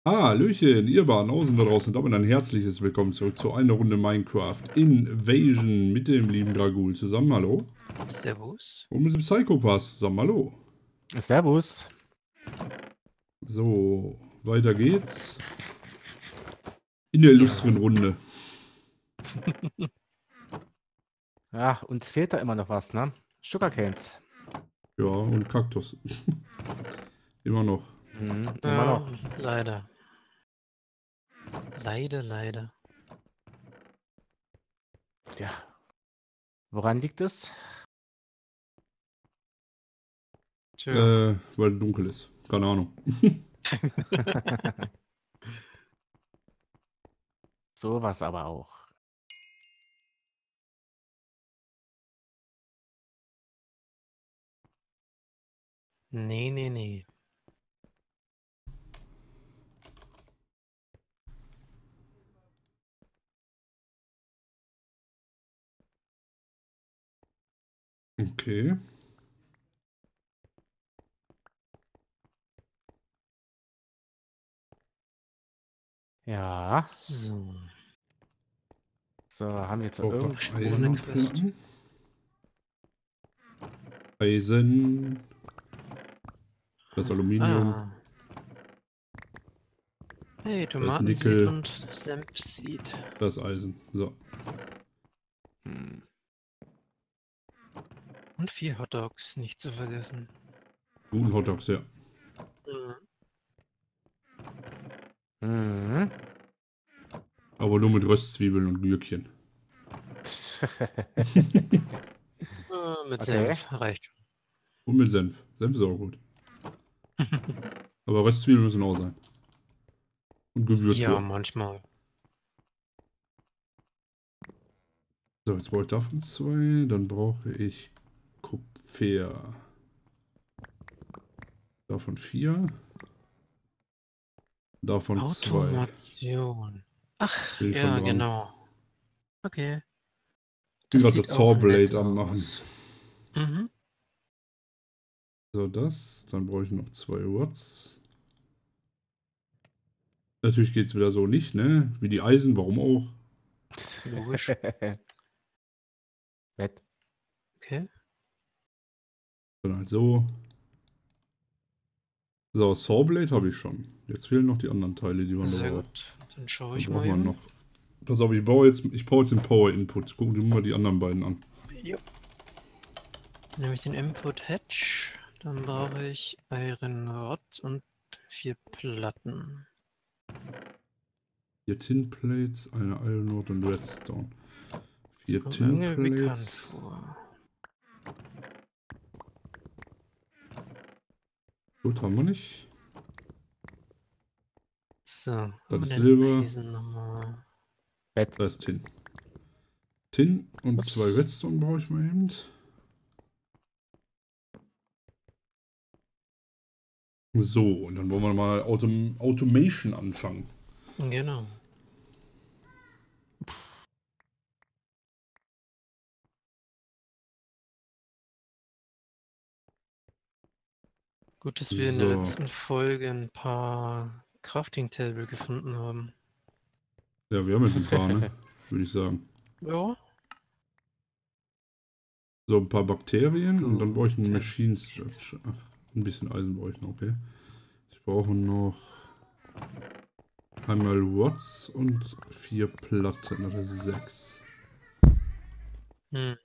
Hallöchen, ihr Banausen da draußen und damit ein herzliches Willkommen zurück zu einer Runde Minecraft Invasion mit dem lieben Dragul zusammen, hallo. Servus. Und mit dem Psychopass zusammen, hallo. Servus. So, weiter geht's. In der illustren Runde. Ja, uns fehlt da immer noch was, ne? Sugarcanes. Ja, und Kaktus. Immer noch. Immer noch. Leider. Leider. Ja. Woran liegt es? Tja. Weil dunkel ist. Keine Ahnung. Sowas aber auch. Nee. Okay. Ja. So. So, haben wir jetzt Brauche irgendwo... Eisenplatten. Eisen. Das Aluminium. Ah. Hey, Das Tomatenseed Nickel. und Senfseed. Das Eisen. So. Und 4 Hotdogs, nicht zu vergessen. Guten Hotdogs, ja. Mhm. Aber nur mit Röstzwiebeln und Gürkchen. Mit Okay. Senf, reicht schon. Und mit Senf. Senf ist auch gut. Aber Röstzwiebeln müssen auch sein. Und Gewürz. Ja, manchmal. So, jetzt brauche ich davon 2. Dann brauche ich Kupfer. Davon 4. Davon 2. Automation. Ach, Bin ich schon ja, dran. genau. Okay. Bin Das gerade sieht das auch nett Sawblade am machen. aus. Mhm. So, das. Dann brauche ich noch 2 Watts. Natürlich geht es wieder so nicht, ne? Wie die Eisen, warum auch? Logisch. Wett. Okay. Dann halt so. So, Sawblade habe ich schon. Jetzt fehlen noch die anderen Teile, die man da Sehr braucht. gut. Dann schaue Da ich braucht mal man eben. noch. Pass auf, ich baue jetzt den Power Input. Gucken wir mal die anderen beiden an. Jo. Nehme ich den Input Hatch. Dann brauche ich Iron Rod und 4 Platten. 4 Tin Plates, eine Iron Rod und Redstone. Das 4 kommt Tin mir irgendwie bekannt Plates. vor. Gut, haben wir nicht. So, Das wo ist denn Silber. Eisen nochmal? Wett. Da ist Tin. Tin und Ups. 2 Redstone brauche ich mal eben. So, und dann wollen wir mal Automation anfangen. Genau. Gut, dass wir in der So. letzten Folge ein paar Crafting Table gefunden haben. Ja, wir haben jetzt ein paar, ne? Würde ich sagen. Ja. So, ein paar Bakterien und dann brauche ich einen Gut. Machine Stretch. Ach, ein bisschen Eisen brauche ich noch, okay. Ich brauche noch einmal Watts und 4 Platten, das ist 6. Hm.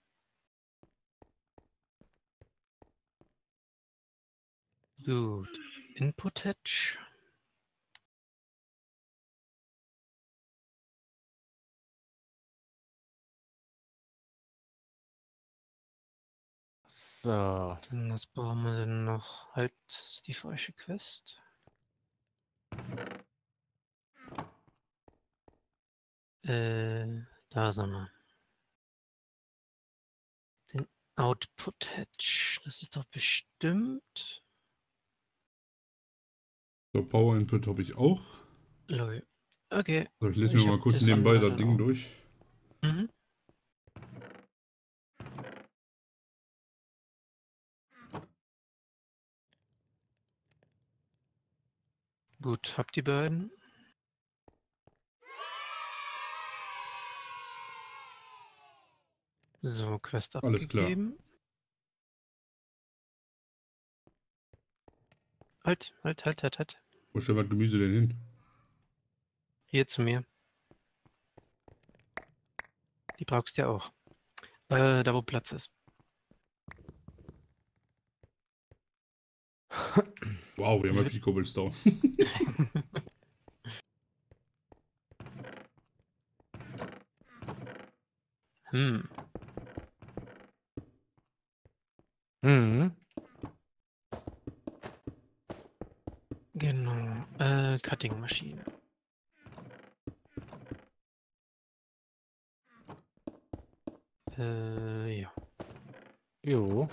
Gut. Input Hatch. So. Dann was brauchen wir denn noch? Halt, das ist die falsche Quest. Da sind wir. Den Output Hatch. Das ist doch bestimmt. So, Power Input habe ich auch. Lol. Okay. So, ich lese mir Ich mal hab kurz das nebenbei andere das dann Ding auch. durch. Mhm. Gut, hab die beiden. So, Quest Alles klar. abgegeben. Halt. Wo stellen wir das Gemüse denn hin? Hier zu mir. Die brauchst du ja auch. Da wo Platz ist. Wow, wir haben ja viel Cobblestone. Hm. Mhm. Genau. Cutting-Maschine. Ja. Jo.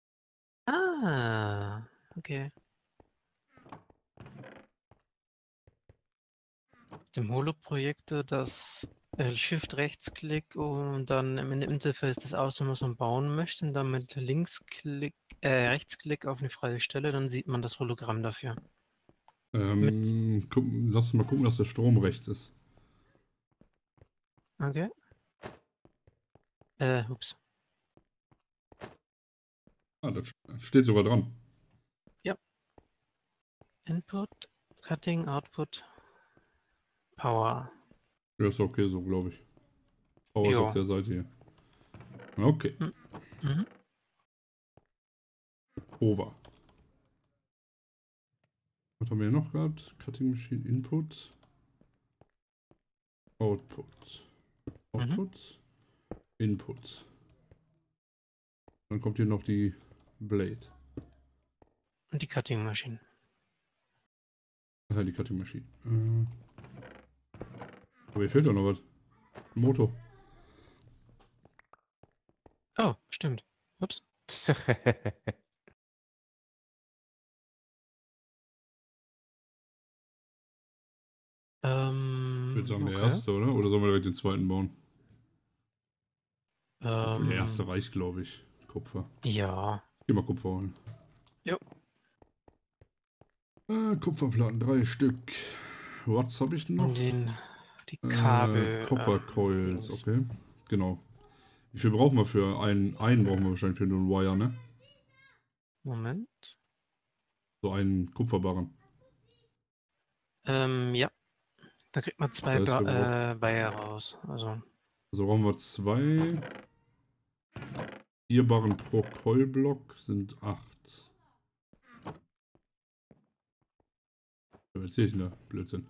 Ah, okay. Dem Holo-Projektor das Shift-Rechtsklick und dann im Interface das auswählen, was man bauen möchte, und dann mit Rechtsklick auf eine freie Stelle, dann sieht man das Hologramm dafür. Lass mal gucken, dass der Strom rechts ist. Okay. Ups. Ah, das steht sogar dran. Input, Cutting, Output, Power. Ja, ist okay so, glaube ich. Power ist auf Jo. der Seite hier. Okay. Mhm. Over. Was haben wir noch gehabt? Cutting Machine Input. Output. Output. Input. Dann kommt hier noch die Blade. Und die Cutting-Maschine. Das ist die Cutting Machine. Aber hier fehlt doch noch was. Motor. Oh, stimmt. Ups. Ich würde sagen, der Okay. erste, oder? Oder sollen wir direkt den zweiten bauen? Obwohl, der Ähm, erste reicht, glaube ich. Kupfer. ja. Geh mal Kupfer holen. Jo. Kupferplatten, 3 Stück. Was habe ich noch? Und die Kabel. Copper Coils, Dings. okay. Genau. Wie viel brauchen wir für einen? Einen brauchen wir wahrscheinlich für nur einen Wire, ne? Moment. So einen Kupferbarren. Ja. Da kriegt man zwei Das heißt, wir brauchen, Bayer raus. Also. brauchen wir 2. 4 Barren pro Coilblock sind 8. Was erzähl ich denn da? Blödsinn.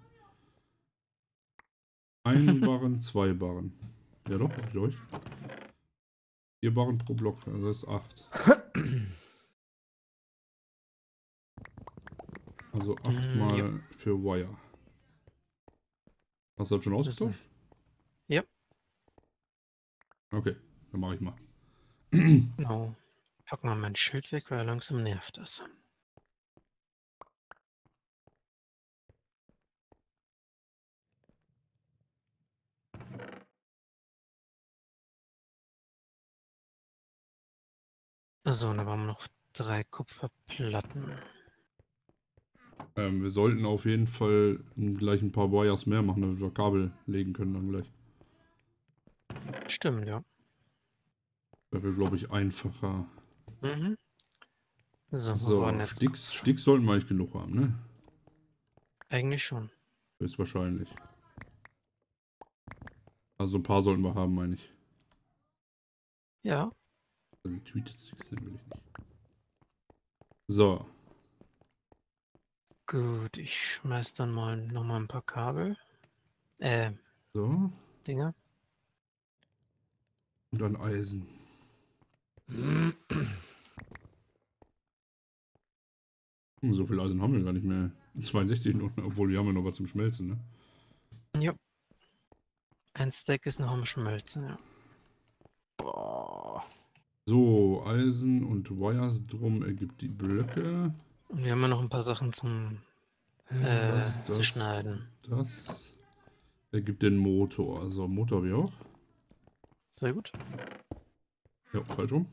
1 Barren, 2 Barren. Ja doch, hab ich euch. 4 Barren pro Block, also das ist 8. Also 8 Ja. mal für Wire. Hast du das schon ausgetauscht? Ja. Okay, dann mache ich mal. Genau. Pack mal mein Schild weg, weil langsam nervt das. Also, dann haben wir noch 3 Kupferplatten. Wir sollten auf jeden Fall gleich ein paar Wires mehr machen, damit wir Kabel legen können dann gleich. Stimmt, ja. Wäre, glaube ich, einfacher. Mhm. So, wo So, waren jetzt Sticks sollten wir eigentlich genug haben, ne? eigentlich schon. Ist wahrscheinlich. Also ein paar sollten wir haben, meine ich. Ja. Also Tweeted Sticks will ich nicht. So. Gut, ich schmeiß dann mal nochmal ein paar Kabel. So. Dinger. Und dann Eisen. So viel Eisen haben wir gar nicht mehr. 62 noch, obwohl wir haben ja noch was zum Schmelzen, ne? Ja. Ein Stack ist noch am Schmelzen, ja. Boah. So, Eisen und Wires drum ergibt die Blöcke. Und wir haben ja noch ein paar Sachen zum Das Zerschneiden. Das ergibt den Motor. Also Motor wie auch. Sehr gut. Ja, falsch rum.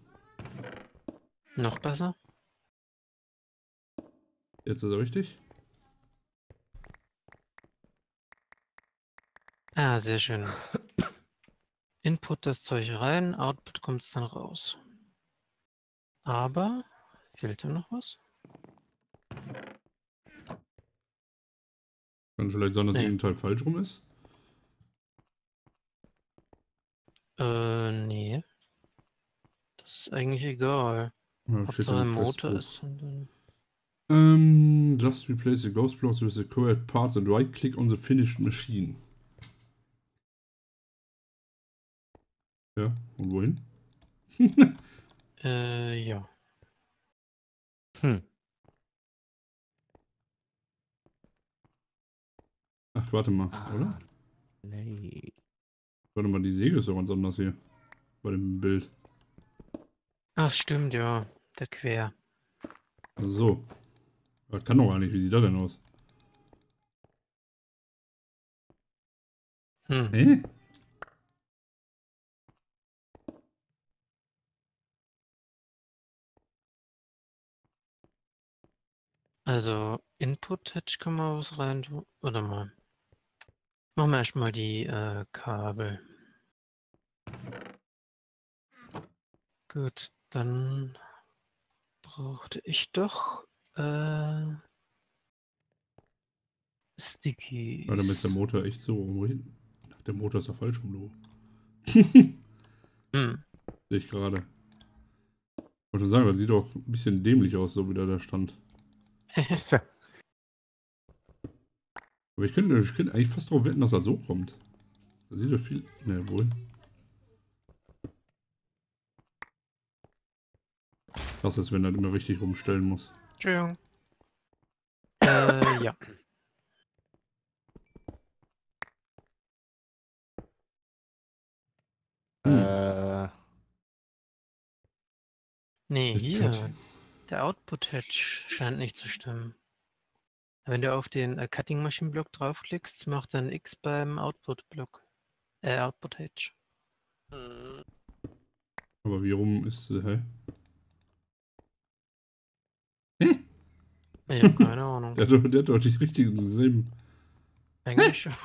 Noch besser. Jetzt ist er richtig. Ah, sehr schön. Input das Zeug rein, Output kommt es dann raus. Aber fehlt da noch was? Kann vielleicht sein, dass Nee. irgendein Teil falsch rum ist. Nee. Das ist eigentlich egal. Ja, steht Hauptsache im im Motor Questbuch. ist und dann. Just replace the ghost blocks with the correct parts and right click on the finished machine. Ja, und wohin? Ja. Hm. Ach, warte mal, oder? Ah, nee. Warte mal, die Säge ist doch ganz anders hier. Bei dem Bild. Ach, stimmt, ja. Der Quer. Also so. Das kann doch gar nicht. Wie sieht das denn aus? Hm. Hä? Also, Input-Touch kann man was rein tun. Oder mal. Machen wir erstmal die Kabel. Gut, dann brauchte ich doch Ja, dann ist der Stickies. Motor echt so rumreden. Ach, der Motor ist ja falsch rum, du. Hm. Sehe ich gerade. Ich wollte schon sagen, das sieht doch ein bisschen dämlich aus, so wie da stand. Tja. Aber ich könnte eigentlich fast darauf wetten, dass das so kommt. Da sieht er viel. Ne, wohl. Das ist, wenn er immer richtig rumstellen muss. Entschuldigung. Ja. Äh, Nee, Mit Cut. hier. Der Output-Hedge scheint nicht zu stimmen. Wenn du auf den Cutting Machine Block draufklickst, macht er ein X beim Output-Block. Output-Hedge. Aber wie rum ist. Hä? Ich habe keine Ahnung. Der hat doch die richtigen Silben. Eigentlich schon.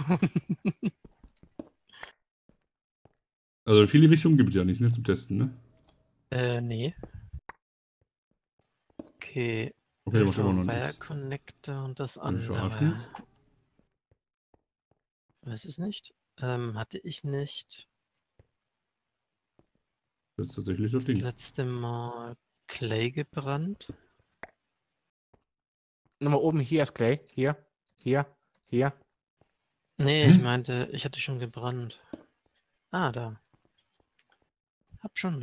Also viele Richtungen gibt es ja nicht, ne? Zum Testen, ne? Nee. Okay. Okay, der macht immer noch Wire nichts. Connector und das Will ich verarschen andere. jetzt? Weiß es nicht. Hatte ich nicht Das ist tatsächlich das das Ding. letzte Mal Clay gebrannt? nochmal oben, hier ist Clay. Hier, hier, hier. Nee, Hä? ich meinte, ich hatte schon gebrannt. Ah, da. Hab schon.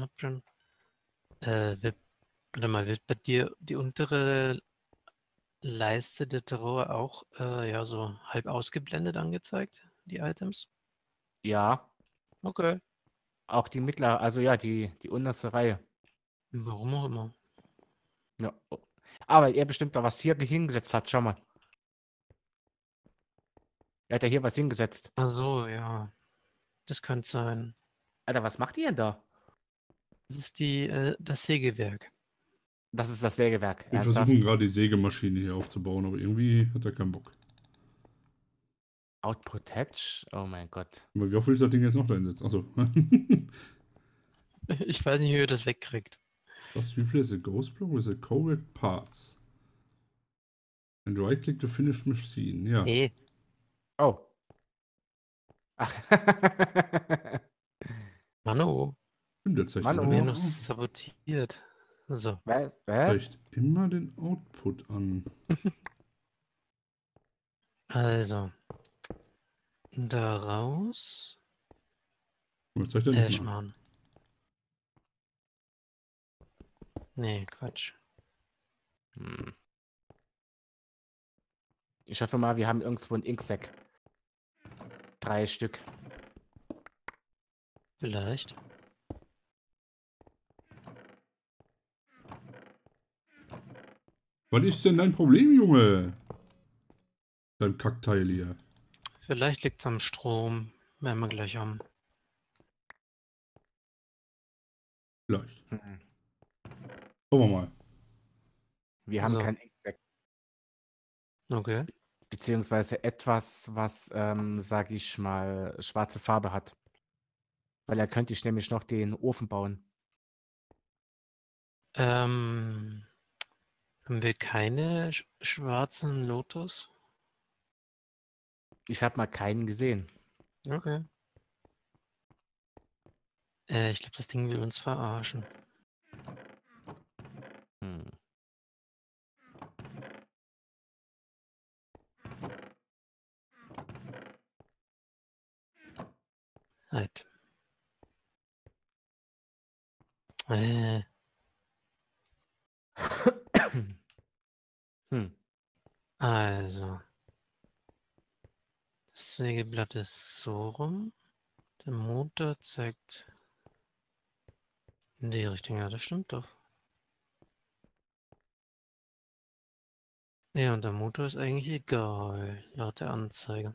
Warte mal, wird bei dir die untere Leiste der Drawer auch ja so halb ausgeblendet angezeigt, die Items? Ja, Okay. auch die mittlere, also ja, die unterste Reihe. Warum auch immer. Ja. Oh. Aber er bestimmt da was hier hingesetzt hat, schau mal. Er hat ja hier was hingesetzt. Ach so, ja. Das könnte sein. Alter, was macht ihr denn da? Das ist das Sägewerk. Das ist das Sägewerk, Wir ernsthaft. versuchen gerade die Sägemaschine hier aufzubauen, aber irgendwie hat er keinen Bock. Output Hatch? Oh mein Gott. Aber wie oft willst du das Ding jetzt noch da hinsetzen? Achso. Ich weiß nicht, wie ihr das wegkriegt. Just replace the ghost block with the correct parts. And right click to finish machine. Ja. Nee. Oh. Ach. Mano, Stimmt, der zeigt Mann, sogar wir oh. haben den noch sabotiert. So. Was? zeigt immer den Output an. Also. Daraus. Oder zeigt er nicht mal an. Schmarrn. Nee, Quatsch. Hm. Ich hoffe mal, wir haben irgendwo ein Inksack. 3 Stück. Vielleicht. Was ist denn dein Problem, Junge? Dein Kackteil hier. Vielleicht liegt es am Strom. Werden wir gleich haben. Vielleicht. Hm. Schauen wir mal. Wir haben So. kein Inksack. Okay. Beziehungsweise etwas, was, sage ich mal, schwarze Farbe hat. Weil da könnte ich nämlich noch den Ofen bauen. Haben wir keine schwarzen Lotus? Ich habe mal keinen gesehen. Okay. Ich glaube, das Ding will uns verarschen. Hm. Halt. Äh, Hm. also. Das Sägeblatt ist so rum. Der Motor zeigt in die Richtung. Ja, das stimmt doch. Ja, und der Motor ist eigentlich egal, laut der Anzeige.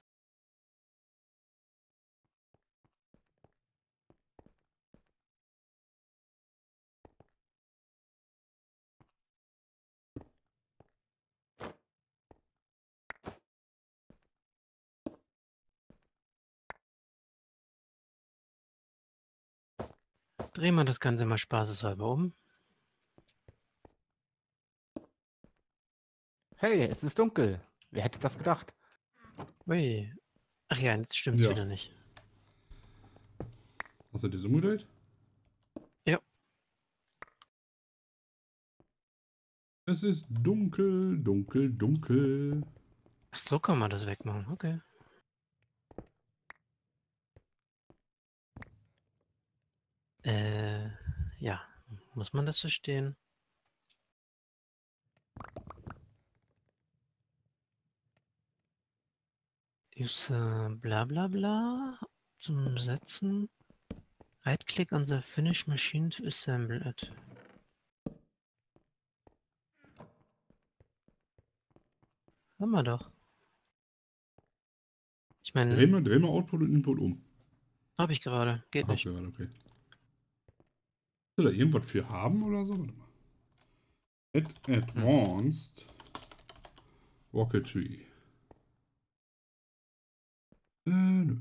Drehen wir das Ganze mal spaßeshalber um. Hey, es ist dunkel. Wer hätte das gedacht? Ui. Ach ja, jetzt stimmt's Ja. wieder nicht. Hast du das umgedreht? Ja. Es ist dunkel, dunkel, dunkel. Ach so kann man das wegmachen, okay. Ja. Muss man das verstehen? Ist bla bla bla zum Setzen. Right-click on the finished machine to assemble it. Haben wir doch. Ich meine, Dreh mal Output und Input um. habe ich gerade. Geht Hast nicht. du gerade, okay. Willst du da irgendwas für haben oder so? Warte mal. Advanced Rocketry. Nö.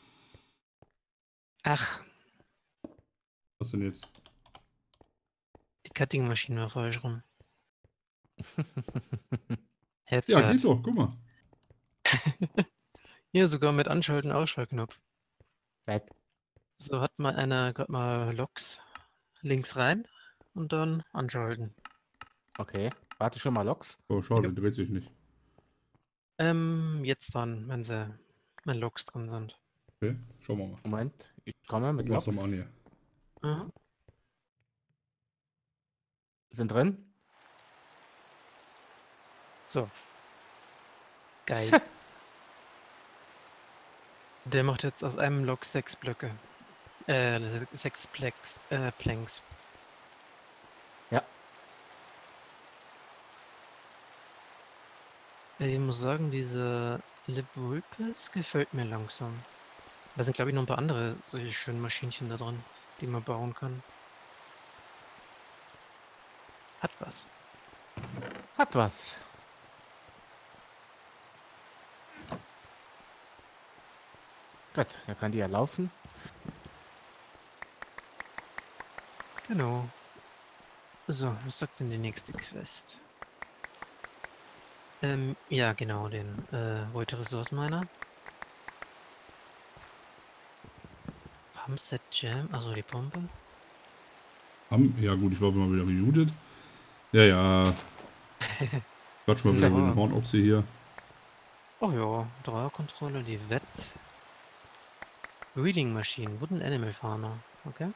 Ach, Was denn jetzt? die Cutting-Maschine war falsch rum. Headset. Ja, geht doch, guck mal. Hier sogar mit Anschalten, Ausschaltknopf. Red. So hat mal einer gerade mal Loks links rein und dann anschalten. Okay. Warte schon mal Loks. Oh, schade, dreht sich nicht. Jetzt dann, wenn Loks drin sind. Okay, schauen wir mal. Moment, ich komme mit Gucken wir uns Loks. doch mal an hier. Aha. Sind drin. So. Geil. Der macht jetzt aus einem Lok 6 Blöcke. 6 Planks. Ja. Ich muss sagen, diese Lip-Vulpes gefällt mir langsam. Da sind, glaube ich, noch ein paar andere solche schönen Maschinchen da drin, die man bauen kann. Hat was. Hat was. Gut, dann kann die ja laufen. Genau. So, was sagt denn die nächste Quest? Ja, genau, den Heute Ressource Miner. Pumpset Jam, also die Pumpe. Ja gut, ich war mal wieder gemutet. Ja. Quatsch mal wieder So. mit dem Hornochse hier. Oh ja, Dreierkontrolle, die Reading Machine, Wooden Animal Farmer, okay.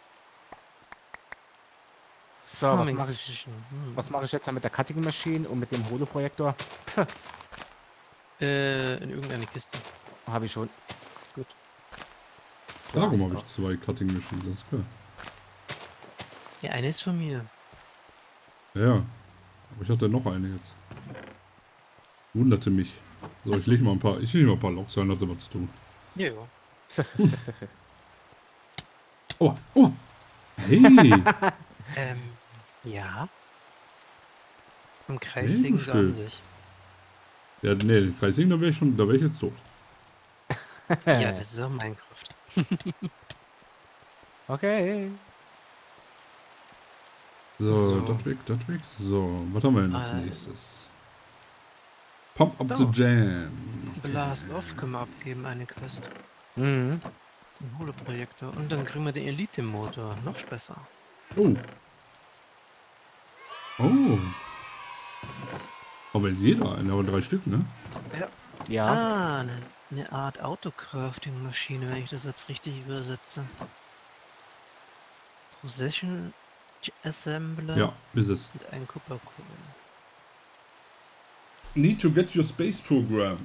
So, was Farming mache ich? Station, Was mache ich jetzt mit der Cutting Machine und mit dem Holoprojektor? in irgendeine Kiste. Habe ich schon. Gut. Darum habe ich 2 Cutting Machines, das ist klar. Ja, eine ist von mir. Ja, aber ich hatte noch eine jetzt. Wunderte mich. So, ich lege mal ein paar Loks rein, hat aber zu tun. Ja, ja. Oh. Hey! Ja. Im Kreis Sehr singen sie an bestimmt. sich. Ja, nee, den Kreising, da wäre ich jetzt tot. Ja, das ist auch Minecraft. Okay. So, So. das weg, das weg. So, was haben wir denn als Äh, nächstes? Pump up so. the jam. Blast Off können wir abgeben, eine Quest. Mhm. Den Holo-Projektor. Und dann kriegen wir den Elite-Motor. Noch besser. Oh. Oh. Aber jetzt jeder einen, aber 3 Stück, ne? Ja. Ah, eine Art Autocrafting-Maschine, wenn ich das jetzt richtig übersetze. Possession Assembler Ja, ist es. und ein Kupferkohle. Need to get your space program.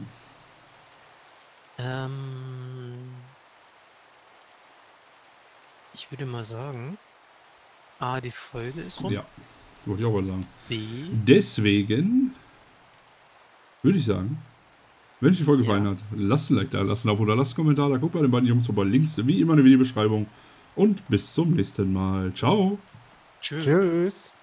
Ich würde mal sagen, A, die Folge ist rum. Ja, wollte ich auch mal sagen. B, Deswegen würde ich sagen, wenn euch die Folge Ja. gefallen hat, lasst ein Like da, lasst ein Abo da, lasst einen Kommentar da, guckt bei den beiden Jungs vorbei, Links wie immer in der Videobeschreibung und bis zum nächsten Mal. Ciao! tschüss. Tschüss.